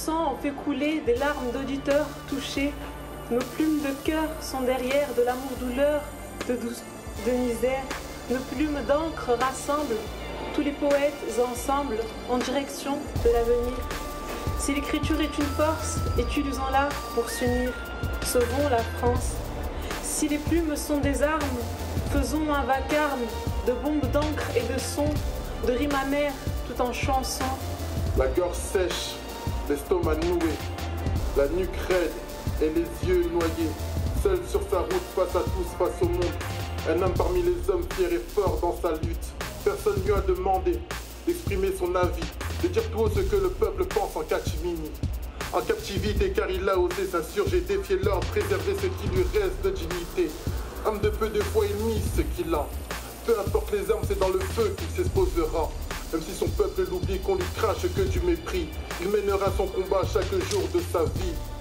sang ont fait couler des larmes d'auditeurs touchés. Nos plumes de cœur sont derrière de l'amour-douleur, de misère. Nos plumes d'encre rassemblent tous les poètes ensemble en direction de l'avenir. Si l'écriture est une force, utilisons-la pour s'unir. Sauvons la France. Si les plumes sont des armes, faisons un vacarme de bombes d'encre et de sons, de rimes amères tout en chanson. La gorge sèche, l'estomac noué, la nuque raide et les yeux noyés. Seul sur sa route, face à tous, face au monde. Un homme parmi les hommes fier et fort dans sa lutte. Personne lui a demandé d'exprimer son avis, de dire tout haut ce que le peuple pense en catimini. En captivité car il a osé s'insurger, défier l'ordre, préserver ce qui lui reste de dignité. Homme de peu de foi, il mise ce qu'il a. Peu importe les armes, c'est dans le feu qu'il s'exposera. Même si son peuple l'oublie, qu'on lui crache que du mépris, il mènera son combat chaque jour de sa vie.